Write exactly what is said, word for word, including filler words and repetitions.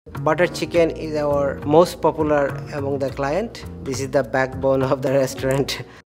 Butter chicken is our most popular among the client. This is the backbone of the restaurant.